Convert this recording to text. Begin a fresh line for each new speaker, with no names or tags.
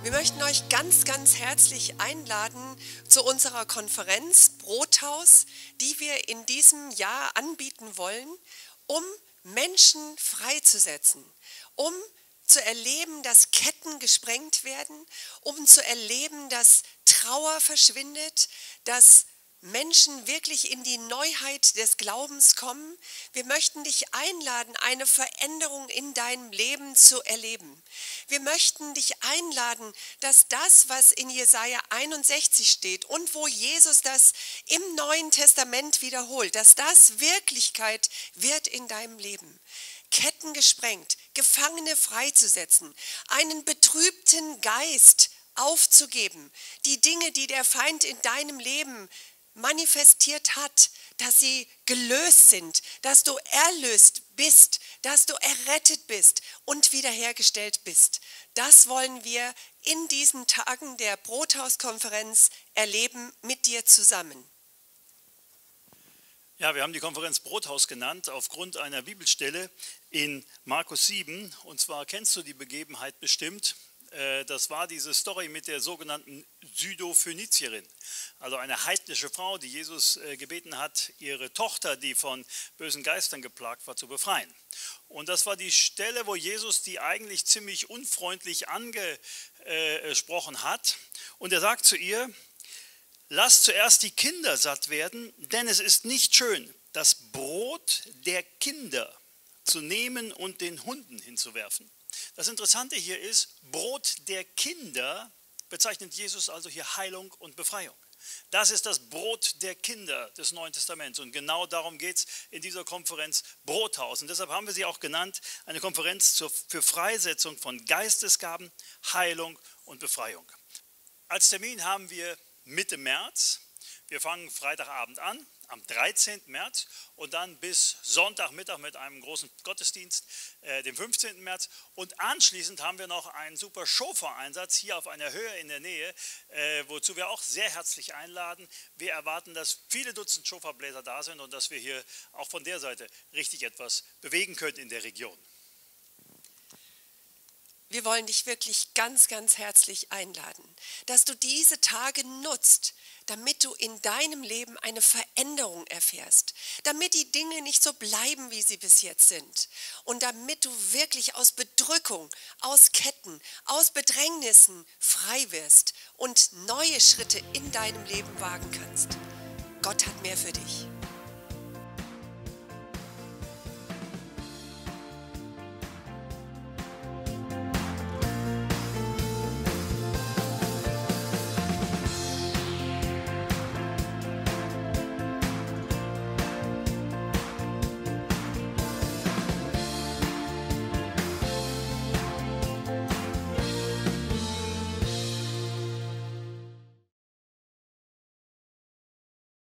Wir möchten euch ganz, ganz herzlich einladen zu unserer Konferenz Brothaus, die wir in diesem Jahr anbieten wollen, um Menschen freizusetzen, um zu erleben, dass Ketten gesprengt werden, um zu erleben, dass Trauer verschwindet, dass Menschen wirklich in die Neuheit des Glaubens kommen. Wir möchten dich einladen, eine Veränderung in deinem Leben zu erleben. Wir möchten dich einladen, dass das, was in Jesaja 61 steht und wo Jesus das im Neuen Testament wiederholt, dass das Wirklichkeit wird in deinem Leben. Ketten gesprengt, Gefangene freizusetzen, einen betrübten Geist aufzugeben, die Dinge, die der Feind in deinem Leben manifestiert hat, dass sie gelöst sind, dass du erlöst bist, dass du errettet bist und wiederhergestellt bist. Das wollen wir in diesen Tagen der Brothauskonferenz erleben mit dir zusammen.
Ja, wir haben die Konferenz Brothaus genannt aufgrund einer Bibelstelle in Markus 7. Und zwar kennst du die Begebenheit bestimmt. Das war diese Story mit der sogenannten Sydophönizierin, also eine heidnische Frau, die Jesus gebeten hat, ihre Tochter, die von bösen Geistern geplagt war, zu befreien. Und das war die Stelle, wo Jesus die eigentlich ziemlich unfreundlich angesprochen hat. Und er sagt zu ihr: Lasst zuerst die Kinder satt werden, denn es ist nicht schön, das Brot der Kinder zu nehmen und den Hunden hinzuwerfen. Das Interessante hier ist, Brot der Kinder bezeichnet Jesus also hier Heilung und Befreiung. Das ist das Brot der Kinder des Neuen Testaments und genau darum geht es in dieser Konferenz Brothaus. Und deshalb haben wir sie auch genannt, eine Konferenz für Freisetzung von Geistesgaben, Heilung und Befreiung. Als Termin haben wir Mitte März. Wir fangen Freitagabend an, am 13. März und dann bis Sonntagmittag mit einem großen Gottesdienst, dem 15. März. Und anschließend haben wir noch einen super Shofar-Einsatz hier auf einer Höhe in der Nähe, wozu wir auch sehr herzlich einladen. Wir erwarten, dass viele Dutzend Shofarbläser da sind und dass wir hier auch von der Seite richtig etwas bewegen können in der Region.
Wir wollen dich wirklich ganz, ganz herzlich einladen, dass du diese Tage nutzt, damit du in deinem Leben eine Veränderung erfährst, damit die Dinge nicht so bleiben, wie sie bis jetzt sind und damit du wirklich aus Bedrückung, aus Ketten, aus Bedrängnissen frei wirst und neue Schritte in deinem Leben wagen kannst. Gott hat mehr für dich.